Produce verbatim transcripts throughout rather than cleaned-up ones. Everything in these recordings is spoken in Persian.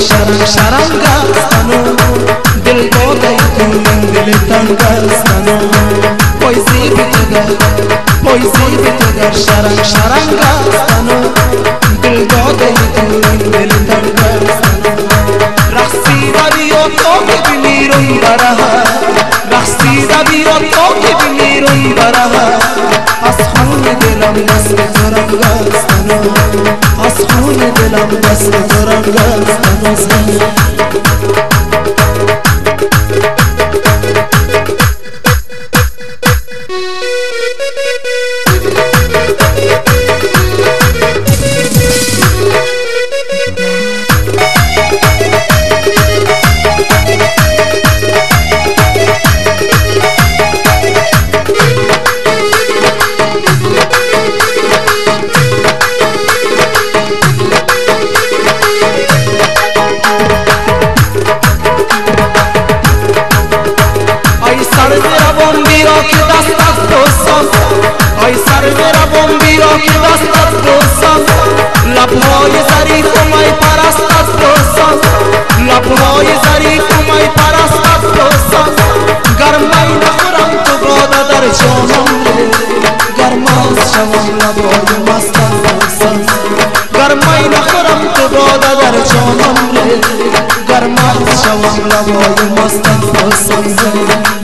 شرنگ شرنگ استنو دل داده تو من دل تنگ استنو پایزی بتگر پایزی بتگر شرنگ شرنگ استنو دل داده تو من دل تنگ استنو رقصی دا بیا تو که بمیرم برها رقصی دا بیا تو که بمیرم برها از خون دلم دست تو رنگ استنو از خون دلم دست تو رنگ استنو ای سر برم بیا که دستت بوسم لبهای ظریف و می پرستت بوسم لبهای ظریف و می پرستت بوسم گر می نخورم تو باده در جانم گر مست شوم لبهای مستت بوسم گر می نخورم تو باده در جانم گر مست شوم لبهای مستت بوسم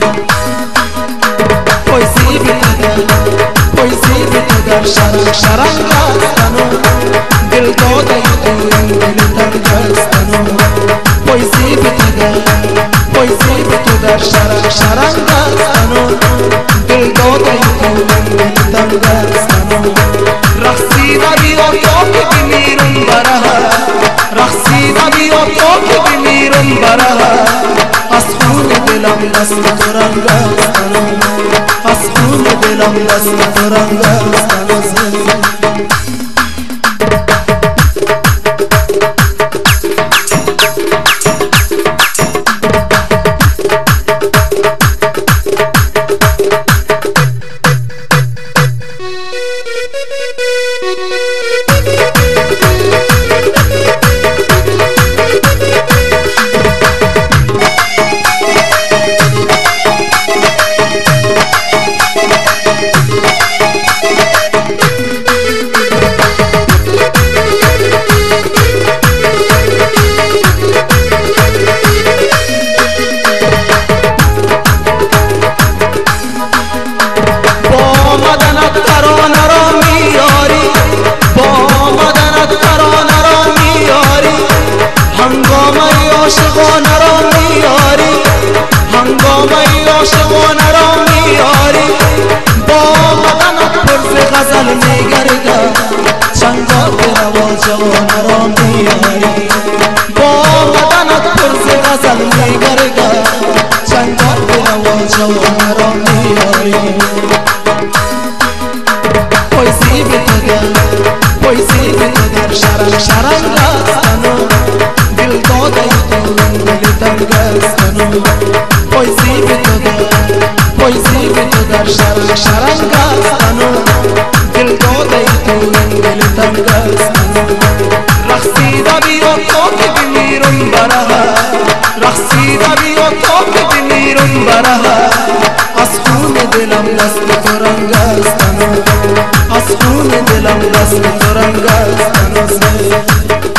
پایزی بتگر پایزی بتگر شرنگ شرنگ استنو دل داده تو دل تنگ استنو پایزی بتگر پایزی بتگر شرنگ شرنگ استنو دل داده تو دل تنگ استنو رقصی دا بیا تو که بمیرم برها رقصی دا بیا تو که بمیرم برها از خون دلم دست تو رنگ استنو از خون دلم دست تو رنگ استنو عاشقانه را میاری هنگامه عاشقانه را میاری با بدنت پرز غزل میگرده چنگا به روا جوانه را میاری با بدنت پرز غزل میگرده چنگا به روا جوانه را میاری پایزی بتگر پایزی بتگر شرنگ شرنگ استنو دل داده تو دل تنگ استنو پایزی بتگر پایزی بتگر شرنگ شرنگ استنو دل داده تو دل تنگ استنو رقصی دا بیا تو که بمیرم برها رقصی دا بیا تو که بمیرم برها از خون دلم دست تو رنگ استنو از خون دلم دست تو رنگ استنو